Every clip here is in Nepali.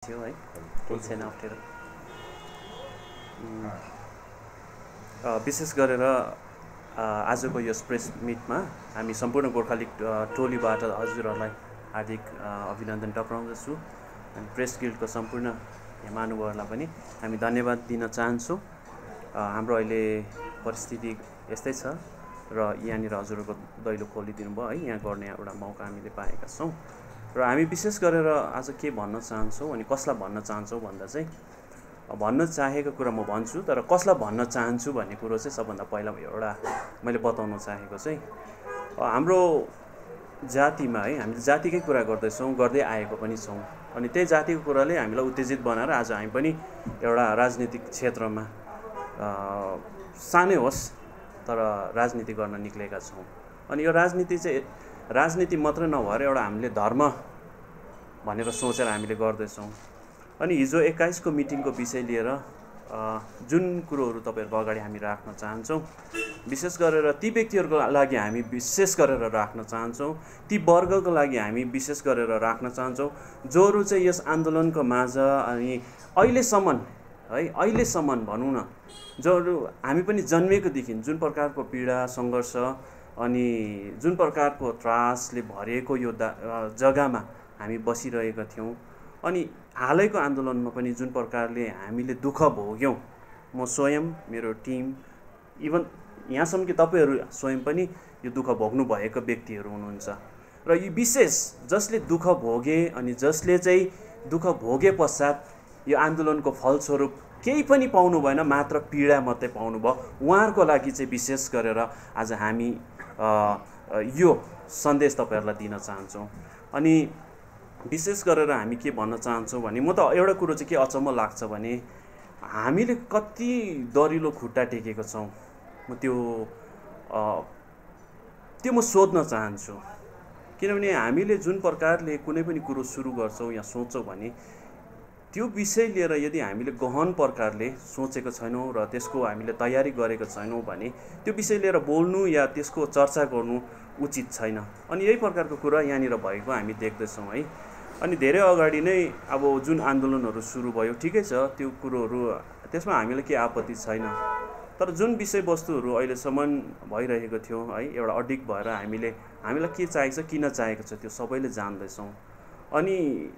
थियो है केही छैन अप्ठ्यारो। विशेष गरेर आजको यस प्रेस मिटमा हामी सम्पूर्ण गोर्खा लिग टोलीबाट हजुरहरूलाई हार्दिक अभिनन्दन टक्राउँदछु अनि प्रेस गिल्डको सम्पूर्ण महानुभावहरूलाई पनि हामी धन्यवाद दिन चाहन्छौँ। हाम्रो अहिले परिस्थिति यस्तै छ र यहाँनिर हजुरहरूको दैलो खोलिदिनु भयो है, यहाँ गर्ने एउटा मौका हामीले पाएका छौँ र हामी विशेष गरेर आज के भन्न चाहन्छौँ अनि कसलाई भन्न चाहन्छौँ भन्दा चाहिँ भन्न चाहेको कुरा म भन्छु, तर कसलाई भन्न चाहन्छु भन्ने कुरो चाहिँ सबभन्दा पहिला एउटा मैले बताउन चाहेको चाहिँ हाम्रो जातिमा है, हामीले जातिकै कुरा गर्दैछौँ, गर्दै आएको पनि छौँ अनि त्यही जातिको कुराले हामीलाई उत्तेजित बनाएर आज हामी पनि एउटा राजनीतिक क्षेत्रमा सानै होस् तर राजनीति गर्न निक्लेका छौँ। अनि यो राजनीति चाहिँ राजनीति मात्र नभएर एउटा हामीले धर्म भनेर सोचेर हामीले गर्दैछौँ। अनि हिजो 21 को मिटिङको विषय लिएर जुन कुरोहरू तपाईँहरूको अगाडि हामी राख्न चाहन्छौँ, विशेष गरेर ती व्यक्तिहरूको लागि हामी विशेष गरेर राख्न चाहन्छौँ, ती वर्गको लागि हामी विशेष गरेर राख्न चाहन्छौँ जोहरू चाहिँ यस आन्दोलनको माझ अनि अहिलेसम्म भनौँ न, जोहरू हामी पनि जन्मेकोदेखि जुन प्रकारको पीडा सङ्घर्ष अनि जुन प्रकारको त्रासले भरिएको यो जग्गामा हामी बसिरहेका थियौँ अनि हालैको आन्दोलनमा पनि जुन प्रकारले हामीले दुःख भोग्यौँ, म स्वयं, मेरो टिम, इभन यहाँसम्म कि तपाईँहरू स्वयं पनि यो दुःख भोग्नु भएको व्यक्तिहरू हुनुहुन्छ र यी विशेष जसले दुःख भोगे अनि जसले चाहिँ दुःख भोगे पश्चात यो आन्दोलनको फलस्वरूप केही पनि पाउनु भएन, मात्र पीडा मात्रै पाउनु भयो, उहाँहरूको लागि चाहिँ विशेष गरेर आज हामी यो सन्देश तपाईँहरूलाई दिन चाहन्छौँ। अनि विशेष गरेर हामी के भन्न चाहन्छौँ भने म त एउटा कुरो चाहिँ के अचम्म लाग्छ भने हामीले कति दरिलो खुट्टा टेकेको छौँ, म त्यो म सोध्न चाहन्छु। किनभने हामीले जुन प्रकारले कुनै पनि कुरो सुरु गर्छौँ या सोच्छौँ भने त्यो विषय लिएर यदि हामीले गहन प्रकारले सोचेको छैनौँ र त्यसको हामीले तयारी गरेको छैनौँ भने त्यो विषय लिएर बोल्नु या त्यसको चर्चा गर्नु उचित छैन। अनि यही प्रकारको कुरा यहाँनिर भएको हामी देख्दैछौँ है। अनि धेरै अगाडि नै अब जुन आन्दोलनहरू सुरु भयो, ठिकै छ, त्यो कुरोहरू त्यसमा हामीलाई केही आपत्ति छैन, तर जुन विषयवस्तुहरू अहिलेसम्म भइरहेको थियो है, एउटा अडिक भएर हामीलाई के चाहिएको छ, किन चाहिएको छ, त्यो सबैले जान्दैछौँ। अनि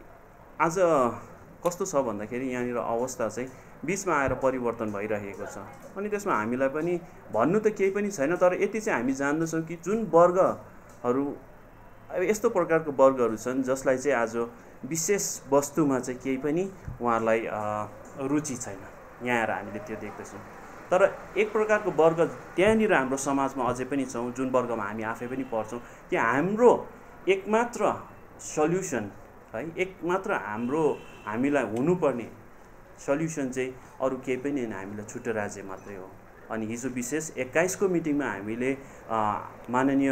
आज कस्तो छ भन्दाखेरि यहाँनिर अवस्था चाहिँ बिचमा आएर परिवर्तन भइरहेको छ अनि त्यसमा हामीलाई पनि भन्नु त केही पनि छैन, तर यति चाहिँ हामी जान्दछौँ कि जुन वर्गहरू यस्तो प्रकारको वर्गहरू छन् जसलाई चाहिँ आज विशेष वस्तुमा चाहिँ केही पनि उहाँहरूलाई रुचि छैन, यहाँ आएर हामीले त्यो देख्दैछौँ। तर एक प्रकारको वर्ग त्यहाँनिर हाम्रो समाजमा अझै पनि छौँ जुन वर्गमा हामी आफै पनि पर्छौँ कि हाम्रो एकमात्र सल्युसन है, एकमात्र हामीलाई हुनुपर्ने सल्युसन चाहिँ अरू केही पनि होइन, हामीलाई छुट्टो राज्य मात्रै हो। अनि हिजो विशेष 21 को मिटिङमा हामीले माननीय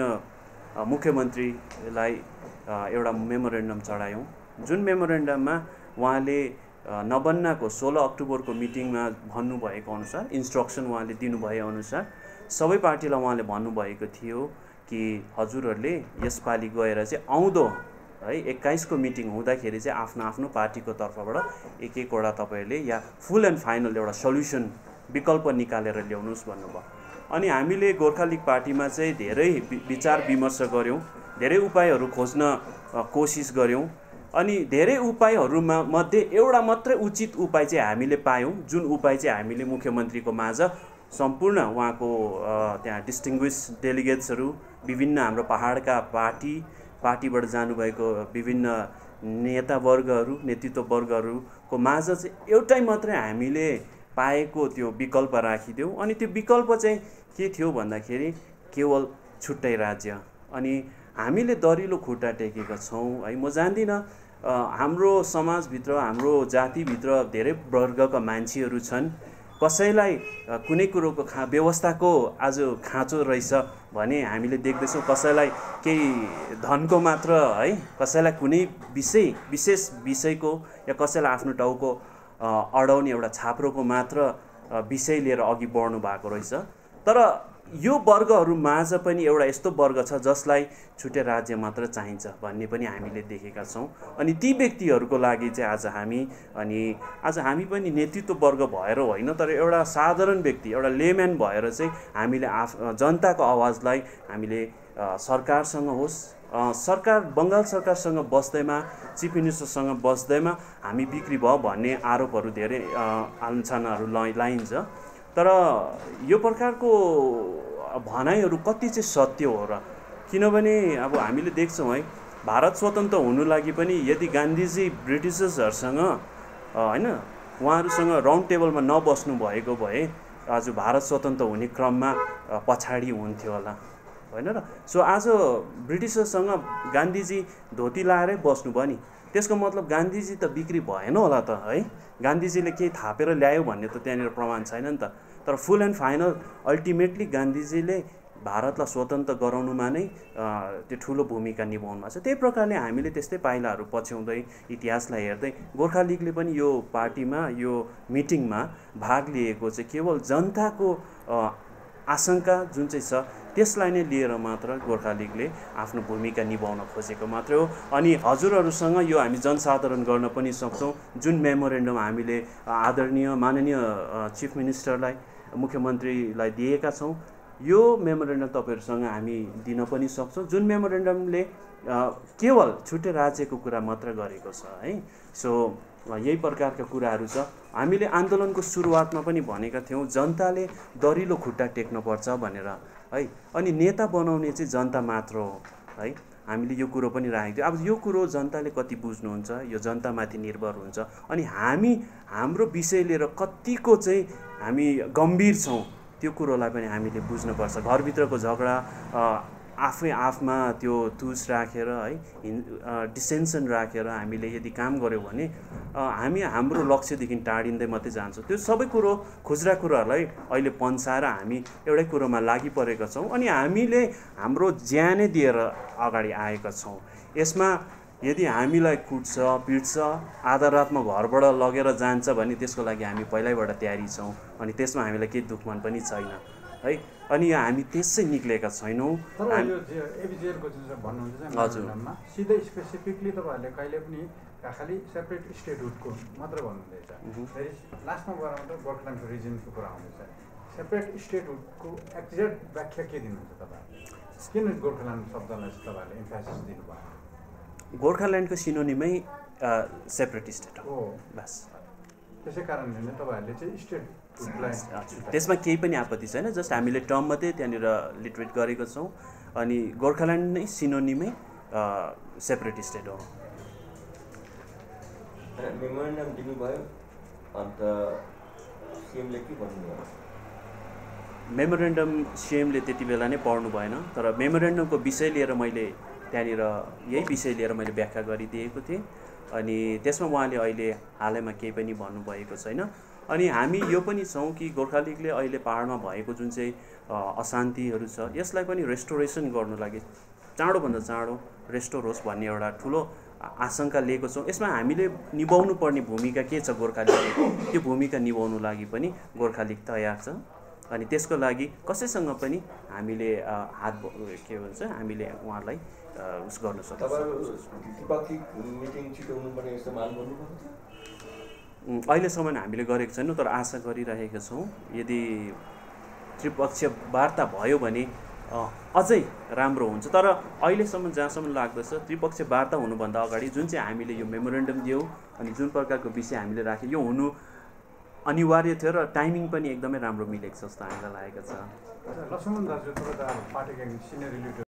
मुख्यमन्त्रीलाई एउटा मेमोरेन्डम चढायौँ, जुन मेमोरेन्डममा उहाँले नबन्नाको 16 अक्टोबरको मिटिङमा भन्नुभएको अनुसार, इन्स्ट्रक्सन उहाँले दिनुभए अनुसार सबै पार्टीलाई उहाँले भन्नुभएको थियो कि हजुरहरूले यसपालि गएर चाहिँ आउँदो है 21 को मिटिङ हुँदाखेरि चाहिँ आफ्नो पार्टीको तर्फबाट एक-एकवटा तपाईँहरूले या फुल एन्ड फाइनल एउटा सल्युसन विकल्प निकालेर ल्याउनुहोस् भन्नुभयो। अनि हामीले गोर्खा लिग पार्टीमा चाहिँ धेरै विचार विमर्श गऱ्यौँ, धेरै उपायहरू खोज्न कोसिस गऱ्यौँ अनि धेरै उपायहरूमा मध्ये एउटा मात्रै उचित उपाय चाहिँ हामीले पायौँ, जुन उपाय चाहिँ हामीले मुख्यमन्त्रीको माझ सम्पूर्ण उहाँको त्यहाँ डिस्टिङ्ग्विस डेलिगेट्सहरू, विभिन्न हाम्रो पहाडका पार्टीबाट जानुभएको विभिन्न नेतावर्गहरू, नेतृत्व वर्गहरूको माझ चाहिँ एउटै मात्रै हामीले पाएको त्यो विकल्प राखिदियौँ। अनि त्यो विकल्प चाहिँ के थियो भन्दाखेरि केवल छुट्टै राज्य। अनि हामीले दरिलो खुट्टा टेकेका छौँ है। म जान्दिनँ, हाम्रो समाजभित्र, हाम्रो जातिभित्र धेरै वर्गका मान्छेहरू छन्, कसैलाई कुनै कुरोको व्यवस्थाको आज खाँचो रहेछ भने हामीले देख्दैछौँ, कसैलाई केही धनको मात्र है, कसैलाई कुनै विशेष विषयको या कसैलाई आफ्नो टाउको अडाउने एउटा छाप्रोको मात्र विषय लिएर अघि बढ्नु भएको रहेछ। तर यो वर्गहरूमाझ पनि एउटा यस्तो वर्ग छ जसलाई छुट्टै राज्य मात्र चाहिन्छ भन्ने पनि हामीले देखेका छौँ। अनि ती व्यक्तिहरूको लागि चाहिँ आज हामी पनि नेतृत्व वर्ग भएर होइन, तर एउटा साधारण व्यक्ति, एउटा लेम्यान भएर चाहिँ हामीले जनताको आवाजलाई हामीले सरकारसँग होस्, बङ्गाल सरकारसँग बस्दैमा, चिफ मिनिस्टरसँग बस्दैमा हामी बिक्री भयो भन्ने आरोपहरू धेरै आलोचनाहरू लाइन्छ। तर यो प्रकारको भनाइहरू कति चाहिँ सत्य हो र? किनभने अब हामीले देख्छौँ है, भारत स्वतन्त्र हुनु लागि पनि यदि गान्धीजी ब्रिटिसर्सहरूसँग होइन उहाँहरूसँग राउन्ड टेबलमा नबस्नु भएको भए आज भारत स्वतन्त्र हुने क्रममा पछाडि हुन्थ्यो होला, होइन र? सो आज ब्रिटिसर्ससँग गान्धीजी धोती लाएरै बस्नुभयो नि, त्यसको मतलब गान्धीजी त बिक्री भएन होला त है? गान्धीजीले केही थापेर ल्यायो भन्ने त त्यहाँनिर प्रमाण छैन नि त। तर फुल एन्ड फाइनल अल्टिमेटली गान्धीजीले भारतलाई स्वतन्त्र गराउनुमा नै त्यो ठुलो भूमिका निभाउनु भएको छ। त्यही प्रकारले हामीले त्यस्तै पाइलाहरू पछ्याउँदै इतिहासलाई हेर्दै गोर्खा लिगले पनि यो पार्टीमा, यो मिटिङमा भाग लिएको चाहिँ केवल जनताको आशंका जुन चाहिँ छ त्यसलाई नै लिएर मात्र गोर्खा लिगले आफ्नो भूमिका निभाउन खोजेको मात्रै हो। अनि हजुरहरूसँग यो हामी जनसाधारण गर्न पनि सक्छौँ। जुन मेमोरेन्डम हामीले माननीय चिफ मिनिस्टरलाई, मुख्यमन्त्रीलाई दिएका छौँ, यो मेमोरेन्डम तपाईँहरूसँग हामी दिन पनि सक्छौँ, जुन मेमोरेन्डमले केवल छुट्टै राज्यको कुरा मात्र गरेको छ है। सो यही प्रकारका कुराहरू छ। हामीले आन्दोलनको सुरुवातमा पनि भनेका थियौँ जनताले दरिलो खुट्टा टेक्नुपर्छ भनेर है, अनि नेता बनाउने चाहिँ जनता मात्र हो है। हामीले यो कुरो पनि राखेको थियौँ। अब यो कुरो जनताले कति बुझ्नुहुन्छ यो जनतामाथि निर्भर हुन्छ। अनि हाम्रो विषय लिएर कतिको चाहिँ हामी गम्भीर छौँ त्यो कुरोलाई पनि हामीले बुझ्नुपर्छ। घरभित्रको झगडा आफै आफमा त्यो तुस राखेर है, डिसेन्सन राखेर हामीले यदि काम गऱ्यौँ भने हामी हाम्रो लक्ष्यदेखि टाढिँदै मात्रै जान्छौँ। त्यो सबै कुरो खुजरा कुराहरूलाई अहिले पन्साएर हामी एउटै कुरोमा लागिपरेका छौँ अनि हामीले हाम्रो ज्यानै दिएर अगाडि आएका छौँ। यसमा यदि हामीलाई कुट्छ, पिट्छ, आधा रातमा घरबाट लगेर जान्छ भने त्यसको लागि हामी पहिल्यैबाट तयारी छौँ अनि त्यसमा हामीलाई केही दुःखमन पनि छैन है। अनि हामी त्यसै निक्लेका छैनौँ। तर यो एबिजिएलको जुन चाहिँ भन्नुहुन्छ मेमोरेन्डममा सिधै स्पेसिफिकली तपाईँहरूले कहिले पनि खालि सेपरेट स्टेटहुडको मात्र भन्नुहुँदैछ। फेरि लास्टमा गएर मात्र गोर्खाल्यान्डको रिजनको कुरा आउँदैछ। सेपरेट स्टेटहुडको एक्ज्याक्ट व्याख्या के दिनुहुन्छ तपाईँहरूले? किन गोर्खाल्यान्ड शब्दलाई तपाईँहरूले इम्फेसिस दिनुभयो? गोर्खाल्यान्डको सिनोनिमै सेपरेट स्टेट हो बस। त्यसै कारणले नै तपाईँहरूले चाहिँ स्टेट त्यसमा केही पनि आपत्ति छैन। जस्ट हामीले टर्म मात्रै त्यहाँनिर लिटरेट गरेको छौँ अनि गोर्खाल्यान्ड नै सिनोनिमै सेपरेट स्टेट हो। मेमोरेन्डम दिनुभयो अन्त सिएमले के भन्नुभयो? मेमोरेन्डम सिएमले त्यति बेला नै पढ्नु भएन, तर मेमोरेन्डमको विषय लिएर मैले त्यहाँनिर यही विषय लिएर मैले व्याख्या गरिदिएको थिएँ अनि त्यसमा उहाँले अहिले हालैमा केही पनि भन्नुभएको छैन। अनि हामी यो पनि छौँ कि गोर्खा लिगले अहिले पाहाडमा भएको जुन चाहिँ अशान्तिहरू छ यसलाई पनि रेस्टोरेसन गर्नु लागि चाँडोभन्दा चाँडो रेस्टोर होस् भन्ने एउटा ठुलो आशंका लिएको छौँ। यसमा हामीले निभाउनु पर्ने भूमिका के छ गोर्खा लिगले, त्यो भूमिका निभाउनु लागि पनि गोर्खा लिग तयार छ अनि त्यसको लागि कसैसँग पनि हामीले के भन्छ हामीले उहाँलाई उस गर्न सक्छौँ। अहिलेसम्म हामीले गरेको छैनौँ तर आशा गरिरहेका छौँ यदि त्रिपक्षीय वार्ता भयो भने अझै राम्रो हुन्छ। तर अहिलेसम्म जहाँसम्म लाग्दछ त्रिपक्षीय वार्ता हुनुभन्दा अगाडि जुन चाहिँ हामीले यो मेमोरेन्डम दियौँ अनि जुन प्रकारको विषय हामीले राख्यौँ यो हुनु अनिवार्य थियो र टाइमिङ पनि एकदमै राम्रो मिलेको छ जस्तो हामीलाई लागेको छ। लक्ष्मण दाजु तपाईँ त पार्टीका सिनियर